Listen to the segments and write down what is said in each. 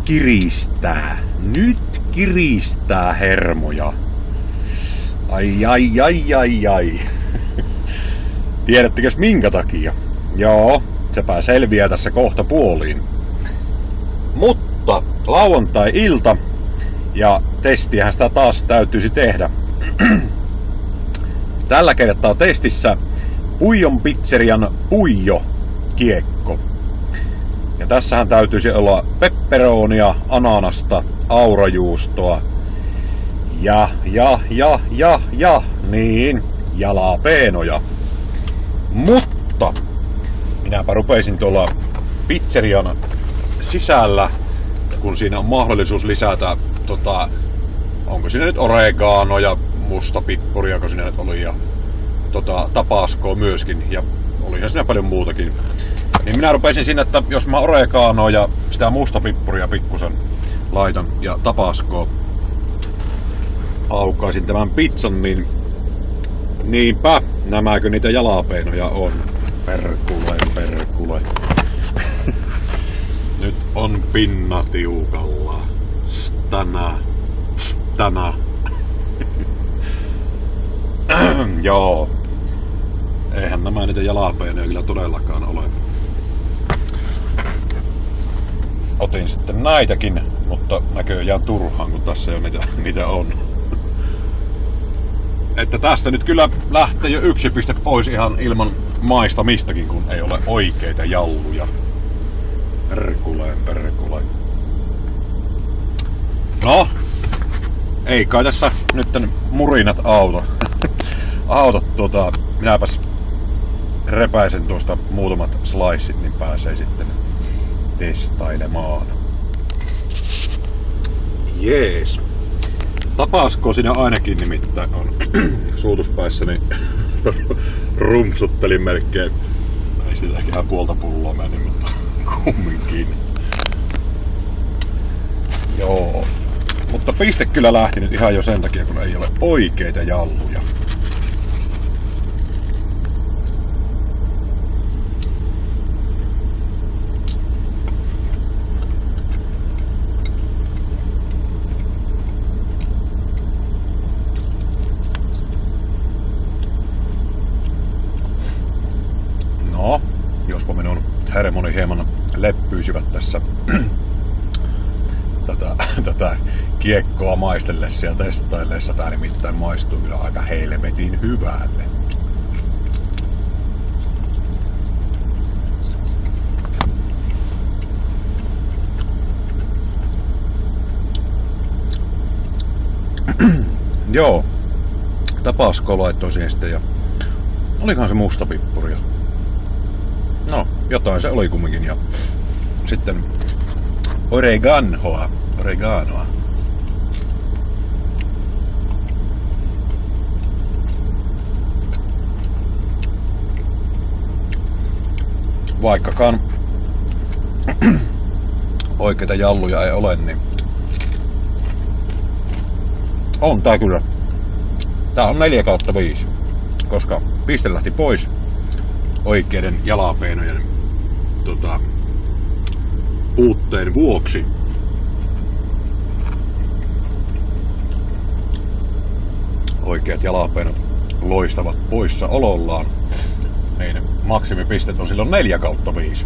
kiristää. Nyt kiristää hermoja. Ai. Tiedättekös minkä takia? Joo, sepä selviää tässä kohta puoliin. Mutta lauantai-ilta ja testiähän sitä taas täytyisi tehdä. Tällä kertaa testissä Puijon pizzerian Puijo-kiekko. Ja tässähän täytyisi olla pepperonia, ananasta, aurajuustoa niin, jalapeenoja. Mutta minäpä rupeisin tuolla pizzerian sisällä, kun siinä on mahdollisuus lisätä onko siinä nyt oregano ja mustapippuria, kun siinä nyt oli, ja tabaskoa myöskin, ja olihan siinä paljon muutakin. Niin minä rupeisin sinne, että jos mä oreganoa ja sitä mustapippuria pikkusen laitan ja tabaskoa, aukaisin tämän pizzan, niin niinpä, nämäkö niitä jalapeenoja on. Perkule. Nyt on pinna tiukalla. Stana. Joo. Eihän nämä niitä jalapeenoja kyllä todellakaan ole. Otin sitten näitäkin, mutta näköjään turhaan, kun tässä jo niitä on. Että tästä nyt kyllä lähtee jo 1 piste pois ihan ilman maistamistakin, kun ei ole oikeita jalluja. Perkuleen. No, ei kai tässä nyt murinat auta. Minäpäs repäisen tuosta muutamat sliceit, niin pääsee sitten testailemaan. Jees. Tabasko siinä ainakin nimittäin on. Suutuspäissäni rumpsuttelin melkein. Ei sitä ehkä puolta pulloa mennyt, mutta kumminkin. Joo. Mutta piste kyllä lähti nyt ihan jo sen takia, kun ei ole oikeita jalluja. No, jospa minun hermoni hieman leppyisivät tässä tätä kiekkoa maistellessa ja testaillessa. Tää nimittäin maistuu kyllä aika helvetin hyvälle. Joo, tabaskoa laittoin siihen sitten, ja olikohan se mustapippuria? No, jotain se oli kumminkin, ja sitten oreganoa. Vaikkakaan oikeita jalluja ei ole, niin on tää kyllä. Tää on 4/5, koska piste lähti pois oikeiden jalapeenojen puutteen vuoksi. Oikeat jalapeenot loistavat poissaolollaan, niin maksimipisteet on silloin 4/5.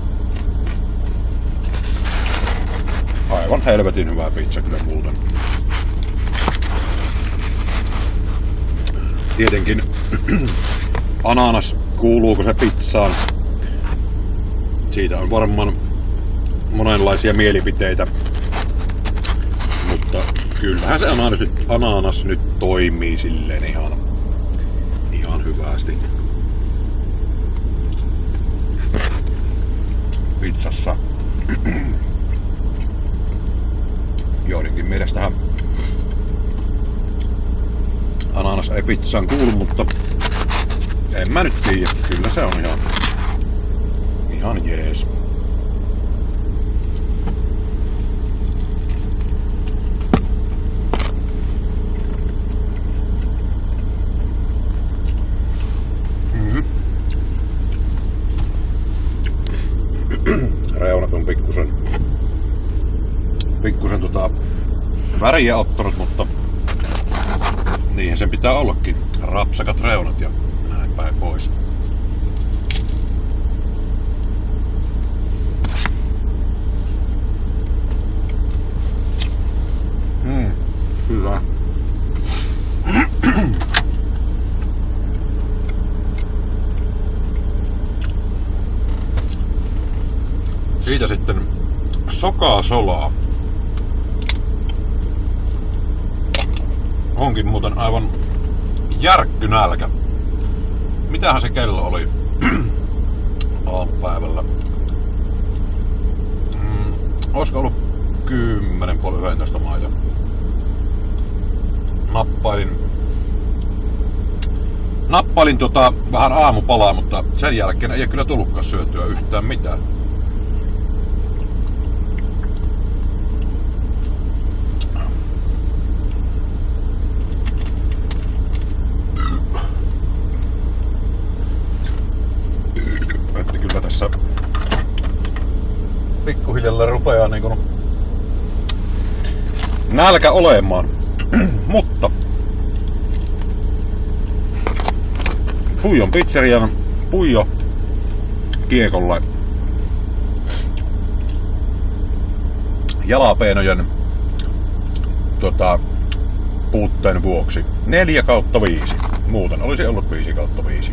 Aivan helvetin hyvä pizza kyllä muuten. Tietenkin ananas, kuuluuko se pizzaan? Siitä on varmaan monenlaisia mielipiteitä, mutta kyllähän se ananas nyt toimii silleen ihan hyvästi pizzassa. Joidenkin mielestähän ananas ei pizzaan kuulu, mutta en mä nyt tiedä. Kyllä se on ihan jees. Reunat on pikkusen pikkusen väriä ottanut, mutta niinhän sen pitää ollakin. Rapsakat reunat ja näin päin pois. Hyvä. Siitä sitten sokaa solaa. Onkin muuten aivan järkkynälkä. Mitähän se kello oli aamupäivällä? Olisiko ollut 10:30 maita. Nappailin vähän aamupalaa, mutta sen jälkeen ei kyllä tullutkaan syötyä yhtään mitään. Että kyllä tässä pikkuhiljalla rupeaa niin kuin nälkä olemaan. Mutta Puijon pizzerian Puijo kiekolle jalapeenojen puutteen vuoksi 4/5. Muuten olisi ollut 5/5.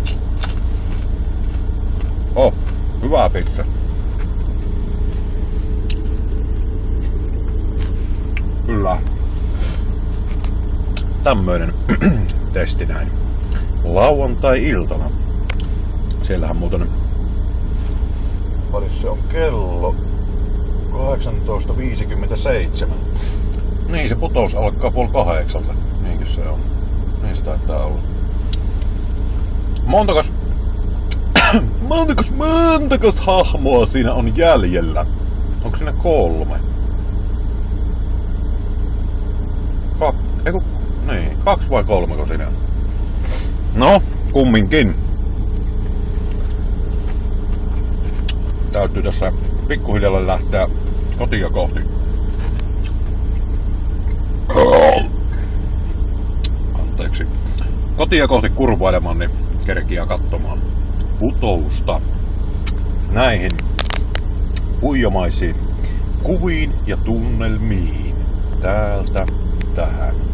Hyvä pizza. Kyllä. Tämmöinen testi näin. Lauantai-iltana. Siellähän muuten... Paljon se on kello? 18:57. Niin, se putous alkaa 7:30. Niinkö se on? Niin se taitaa olla. Montakos hahmoa siinä on jäljellä? Onko siinä 3? Niin, 2 vai 3 siinä on? No, kumminkin. Täytyy tässä pikkuhiljalla lähteä kotia kohti. Anteeksi. Kotia kohti kurvailemaan, niin kerkiä katsomaan putousta näihin puijomaisiin kuviin ja tunnelmiin täältä tähän.